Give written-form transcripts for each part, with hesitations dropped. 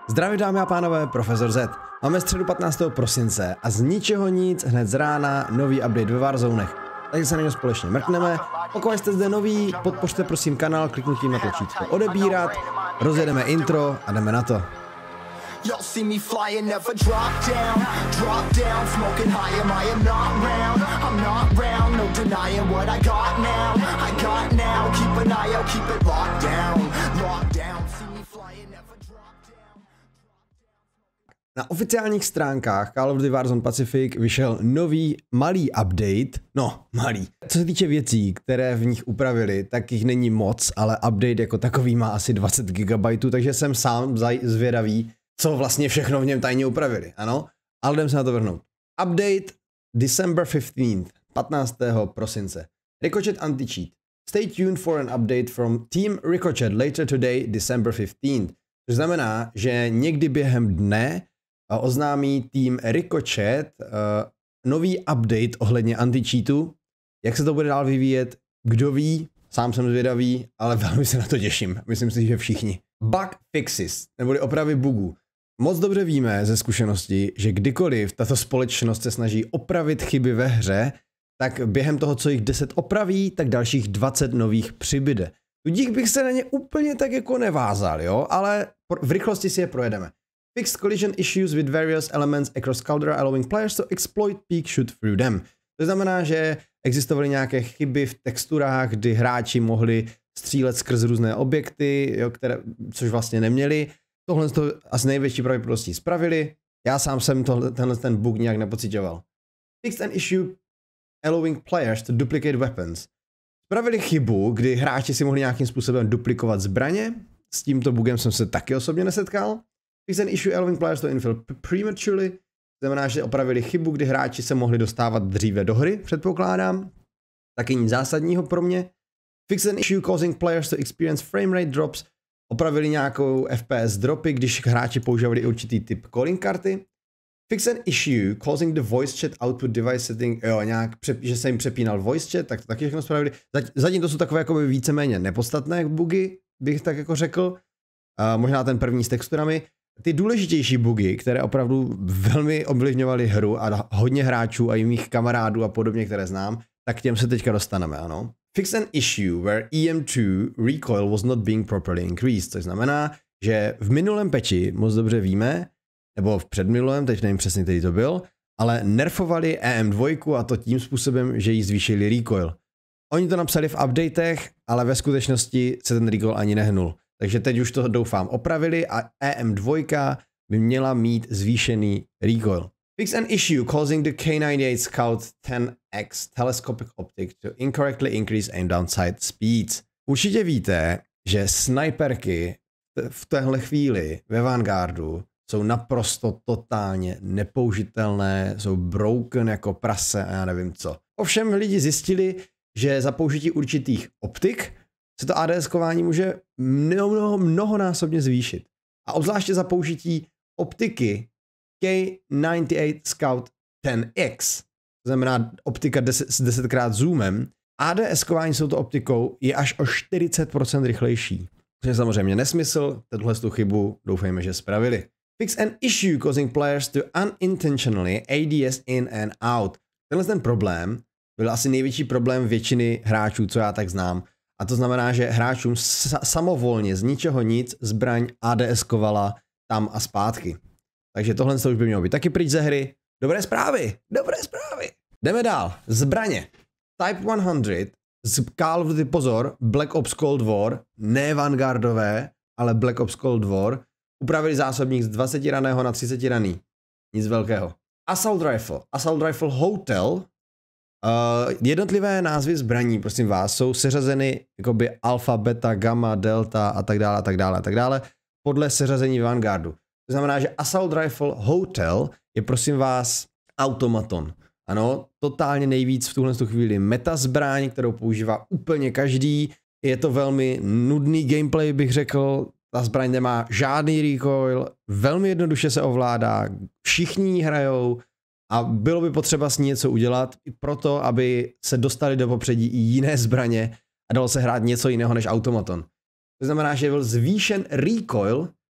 Zdraví dámy a pánové, Profesor Z. Máme středu 15. prosince a z ničeho nic hned z rána nový update ve Warzonech. Takže se na něj společně mrkneme. Pokud jste zde nový, podpořte prosím kanál kliknutím na tlačítko odebírat, rozjedeme intro a jdeme na to. Y'all see me flying, never drop down, smoking high, I am not round, no denying what I got now, keep an eye out, keep it locked down, see me flying, never drop down. Na oficiálních stránkách Call of Duty Warzone Pacific vyšel nový malý update, malý. Co se týče věcí, které v nich upravili, tak jich není moc, ale update jako takový má asi 20 GB, takže jsem sám zvědavý, co vlastně všechno v něm tajně upravili, ano? Ale jdem se na to vrhnout. Update December 15. prosince. Ricochet anti-cheat. Stay tuned for an update from Team Ricochet later today, December 15. Což znamená, že někdy během dne oznámí Team Ricochet nový update ohledně anti-cheatu. Jak se to bude dál vyvíjet, kdo ví, sám jsem zvědavý, ale velmi se na to těším. Myslím si, že všichni. Bug fixes, neboli opravy bugů. Moc dobře víme ze zkušenosti, že kdykoliv tato společnost se snaží opravit chyby ve hře, tak během toho, co jich 10 opraví, tak dalších 20 nových přibyde. Tudíž bych se na ně úplně tak jako nevázal, jo, ale v rychlosti si je projedeme. Fixed collision issues with various elements across Caldera allowing players to exploit peak shoot through them. To znamená, že existovaly nějaké chyby v texturách, kdy hráči mohli střílet skrz různé objekty, jo, což vlastně neměli. Tohle to asi největší pravděpodobností spravili. Já sám jsem ten bug nějak nepocitoval. Fixed an issue allowing players to duplicate weapons. Spravili chybu, kdy hráči si mohli nějakým způsobem duplikovat zbraně. S tímto bugem jsem se taky osobně nesetkal. Fixed an issue allowing players to infill prematurely. Znamená, že opravili chybu, kdy hráči se mohli dostávat dříve do hry, předpokládám. Taky nic zásadního pro mě. Fixed an issue causing players to experience frame rate drops. Opravili nějakou FPS dropy, když hráči používali určitý typ calling karty. Fix an issue causing the voice chat output device setting, že se jim přepínal voice chat, tak to taky všechno spravili. Zatím to jsou takové jako víceméně nepodstatné bugy, bych tak jako řekl. Možná ten první s texturami. Ty důležitější bugy, které opravdu velmi ovlivňovaly hru a hodně hráčů a i mých kamarádů a podobně, které znám, tak k těm se teďka dostaneme, ano. Fix an issue where EM2 recoil was not being properly increased, což znamená, že v minulém patchi moc dobře víme, nebo v předminulém, teď nevím přesně, který to byl, ale nerfovali EM2 a to tím způsobem, že jí zvýšili recoil. Oni to napsali v updatech, ale ve skutečnosti se ten recoil ani nehnul. Takže teď už to doufám opravili a EM2 by měla mít zvýšený recoil. Fix an issue causing the K98 Scout 10X telescopic optic to incorrectly increase aim down sight speeds. Určitě víte, že sniperky v téhle chvíli ve Vanguardu jsou naprosto totálně nepoužitelné, jsou broken jako prase a já nevím co. Ovšem lidi zjistili, že za použití určitých optik se to ADS-kování může mnohonásobně zvýšit. A obzvláště za použití optiky K98 Scout 10X, to znamená optika s 10x zoomem, ADS-kování s touto optikou je až o 40% rychlejší. To je samozřejmě nesmysl, tuto chybu doufejme, že spravili. Fix an issue causing players to unintentionally ADS in and out. Ten problém byl asi největší problém většiny hráčů, co já tak znám. A to znamená, že hráčům samovolně z ničeho nic zbraň ADS-kovala tam a zpátky. Takže tohle už by mělo být taky pryč ze hry. Dobré zprávy! Jdeme dál. Zbraně. Type 100 z Call of Duty, pozor, Black Ops Cold War, ne Vanguardové, ale Black Ops Cold War, upravili zásobník z 20 raného na 30 raný. Nic velkého. Assault Rifle Hotel. Jednotlivé názvy zbraní, prosím vás, jsou seřazeny jakoby alfa, beta, gamma, delta a tak dále, podle seřazení Vanguardu. To znamená, že Assault Rifle Hotel je, prosím vás, automaton. Ano, totálně nejvíc v tuhle chvíli meta zbraň, kterou používá úplně každý. Je to velmi nudný gameplay, bych řekl. Ta zbraň nemá žádný recoil, velmi jednoduše se ovládá, všichni ji hrajou a bylo by potřeba s ní něco udělat i proto, aby se dostali do popředí i jiné zbraně a dalo se hrát něco jiného než automaton. To znamená, že byl zvýšen recoil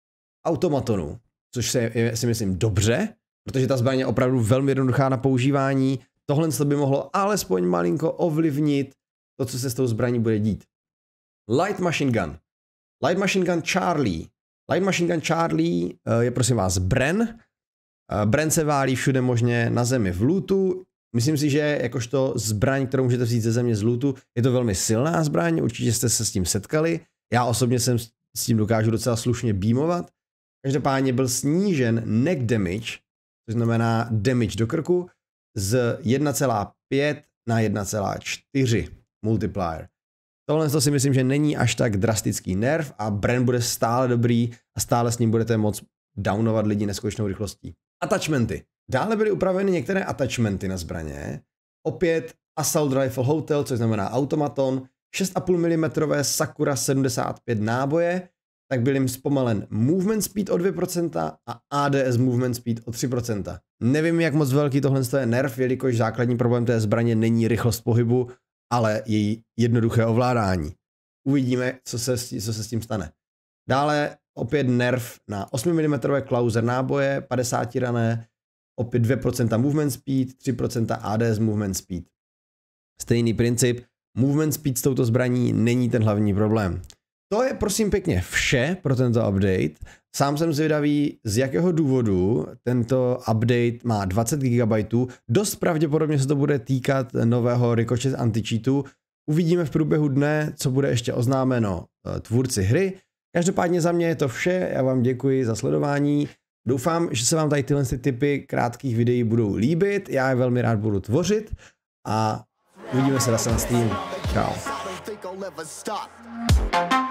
automatonu, což je, si myslím dobře, protože ta zbraň je opravdu velmi jednoduchá na používání. Tohle by mohlo alespoň malinko ovlivnit to, co se s tou zbraní bude dít. Light Machine Gun. Light Machine Gun Charlie. Light Machine Gun Charlie je prosím vás Bren. Bren se válí všude možně na zemi v lootu. Myslím si, že jakožto zbraň, kterou můžete vzít ze země z lootu, je to velmi silná zbraň, určitě jste se s tím setkali. Já osobně jsem s tím dokážu docela slušně beamovat. Každopádně byl snížen neck damage, což znamená damage do krku, z 1,5 na 1,4 multiplier. Tohle si myslím, že není až tak drastický nerv a Bren bude stále dobrý a stále s ním budete moct downovat lidi neskutečnou rychlostí. Attachmenty. Dále byly upraveny některé attachmenty na zbraně. Opět Assault Rifle Hotel, což znamená automaton, 6,5 mm Sakura 75 náboje, tak byl jim zpomalen movement speed o 2% a ADS movement speed o 3%. Nevím, jak moc velký tohle je nerv, jelikož základní problém té zbraně není rychlost pohybu, ale její jednoduché ovládání. Uvidíme, co se s tím stane. Dále opět nerv na 8 mm Klauser náboje, 50 rané, opět 2% movement speed, 3% ADS movement speed. Stejný princip, movement speed s touto zbraní není ten hlavní problém. To je prosím pěkně vše pro tento update. Sám jsem zvědavý, z jakého důvodu tento update má 20 GB. Dost pravděpodobně se to bude týkat nového Ricochet anti-cheatu. Uvidíme v průběhu dne, co bude ještě oznámeno tvůrci hry. Každopádně za mě je to vše, já vám děkuji za sledování. Doufám, že se vám tady tyhle typy krátkých videí budou líbit, já je velmi rád budu tvořit a uvidíme se zase na streamu. Čau.